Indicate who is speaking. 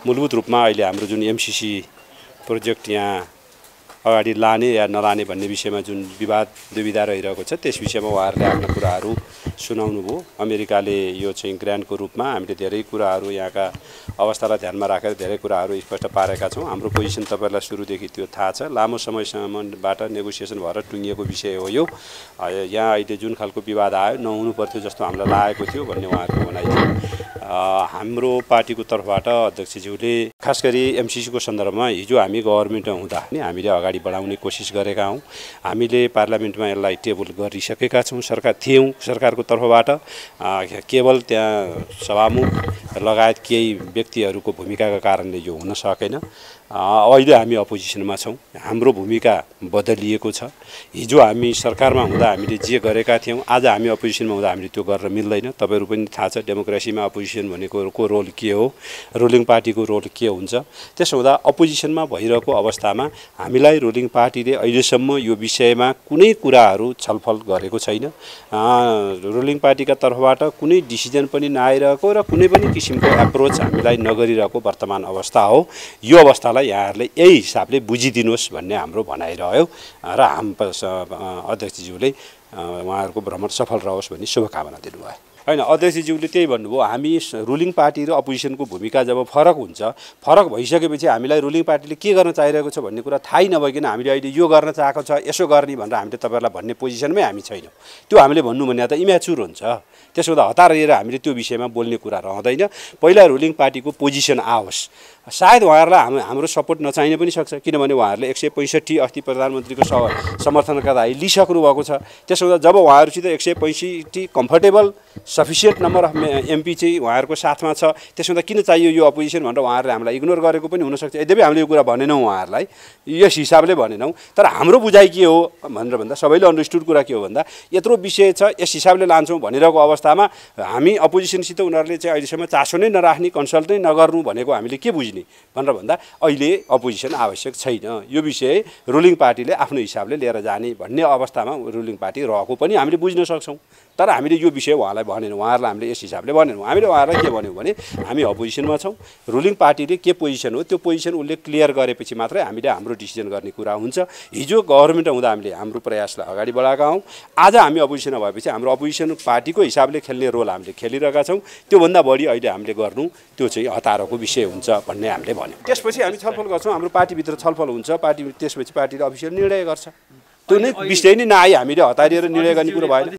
Speaker 1: मूलभूत रूपमा अहिले हाम्रो जुन एमसीसी प्रोजेक्ट यहाँ अगाडि लाने या नलाने भन्ने विषयमा जुन विवाद दुविधा रहिरहेको छ त्यस विषयमा उहाँहरूले आफ्ना कुराहरू सुनाउनु भयो। अमेरिकाले यो चाहिँ ग्रान्टको रूपमा हामीले धेरै कुराहरू यहाँका अवस्थालाई ध्यानमा राखेर धेरै कुराहरू स्पष्ट पारेका छौँ। हाम्रो पोजिसन तपाईँहरूलाई सुरुदेखि त्यो थाहा छ। लामो समयसम्मबाट नेगोसिएसन भएर टुङ्गिएको विषय हो यो। यहाँ अहिले जुन खालको विवाद आयो नहुनु पर्थ्यो जस्तो हामीलाई लागेको थियो भन्ने उहाँहरूको भनाइ थियो। हाम्रो पार्टीको तर्फबाट अध्यक्षज्यूले खास गरी एमसीसीको सन्दर्भमा हिजो हामी गभर्मेन्टमा हुँदा हामीले अगाडि बढाउने कोसिस गरेका हौँ। हामीले पार्लियामेन्टमा यसलाई टेबल गरिसकेका छौँ। सरकारको तर्फबाट केवल त्यहाँ सभामुख लगायत केही व्यक्तिहरूको भूमिकाका कारणले यो हुन सकेन। अहिले हामी अपोजिसनमा छौँ। हाम्रो भूमिका बदलिएको छ। हिजो हामी सरकारमा हुँदा हामीले जे गरेका थियौँ आज हामी अपोजिसनमा हुँदा हामीले त्यो गर्न मिल्दैन। तपाईँहरू पनि थाहा छ डेमोक्रेसीमा अपोजिसन भनेको रोल के हो, रुलिङ पार्टीको रोल के हुन्छ। त्यसो हुँदा अपोजिसनमा भइरहेको अवस्थामा हामीलाई रुलिङ पार्टीले अहिलेसम्म यो विषयमा कुनै कुराहरू छलफल गरेको छैन। रुलिङ पार्टीका तर्फबाट कुनै डिसिजन पनि नआइरहेको र कुनै पनि किसिमको एप्रोच हामीलाई नगरिरहेको वर्तमान अवस्था हो। यो अवस्थालाई यहाँहरूले यही हिसाबले बुझिदिनुहोस् भन्ने हाम्रो भनाइरह्यो र अध्यक्षज्यूले उहाँहरूको भ्रमण सफल रहोस् भन्ने शुभकामना दिनुभयो। हैन, अध्यक्षज्यूले त्यही भन्नुभयो। हामी रुलिङ पार्टी र अपोजिसनको भूमिका जब फरक हुन्छ, फरक भइसकेपछि हामीलाई रुलिङ पार्टीले के गर्न चाहिरहेको छ भन्ने कुरा थाहै नभइकन हामीले अहिले यो गर्न चाहेको छ यसो गर्ने भनेर हामीले तपाईँहरूलाई भन्ने पोजिसनमै हामी छैनौँ। त्यो हामीले भन्नु भने त इम्याचुर हुन्छ। त्यसो हुँदा हतार लिएर हामीले त्यो विषयमा बोल्ने कुरा रहँदैन। पहिला रुलिङ पार्टीको पोजिसन आओस्। सायद उहाँहरूलाई हाम्रो सपोर्ट नचाहिन पनि सक्छ, किनभने उहाँहरूले 165 अस्ति प्रधानमन्त्रीको समर्थनका लागि लिइसक्नु भएको छ। त्यसो हुँदा जब उहाँहरूसित 165 comfortable sufficient number of MP चाहिँ उहाँहरूको साथमा छ, त्यसो हुँदा किन चाहियो यो अपोजिसन भनेर उहाँहरूले हामीलाई इग्नोर गरेको पनि हुनसक्छ। यद्यपि हामीले यो कुरा भनेनौँ उहाँहरूलाई, यस हिसाबले भनेनौँ। तर हाम्रो बुझाइ के हो भनेर भन्दा सबैले अन्डरस्टुड कुरा के हो भन्दा यत्रो विषय छ यस हिसाबले लान्छौँ भनिरहेको अवस्थामा हामी अपोजिसनसित उनीहरूले चाहिँ अहिलेसम्म चासो नै नराख्ने, कन्सल्ट नै नगर्नु भनेको हामीले के बुझ्ने भनेर भन्दा अहिले अपोजिसन आवश्यक छैन। यो विषय रुलिङ पार्टीले आफ्नो हिसाबले लिएर जाने भन्ने अवस्थामा रुलिङ पार्टी रहेको पनि हामीले बुझ्न सक्छौँ। तर हामीले यो विषय उहाँलाई भनेनौँ, उहाँहरूलाई हामीले यस हिसाबले भनेनौँ। हामीले उहाँहरूलाई के भन्यौँ भने हामी अपोजिसनमा छौँ। रुलिङ पार्टीले के पोजिसन हो त्यो पोजिसन उसले क्लियर गरेपछि मात्रै हामीले हाम्रो डिसिजन गर्ने कुरा हुन्छ। हिजो गभर्मेन्ट हुँदा हामीले हाम्रो प्रयासलाई अगाडि बढाएका हौँ। आज हामी अपोजिसनमा भएपछि हाम्रो अपोजिसन पार्टीको हिसाबले खेल्ने रोल हामीले खेलिरहेका छौँ। त्योभन्दा बढी अहिले हामीले गर्नु त्यो चाहिँ हतारको विषय हुन्छ भन्ने हामीले भन्यौँ। त्यसपछि हामी छलफल गर्छौँ। हाम्रो पार्टीभित्र छलफल हुन्छ। त्यसपछि पार्टीले अफिसियल निर्णय गर्छ। त्यो नै विषय नै नआई हामीले हतारिएर निर्णय गर्ने कुरो भएन।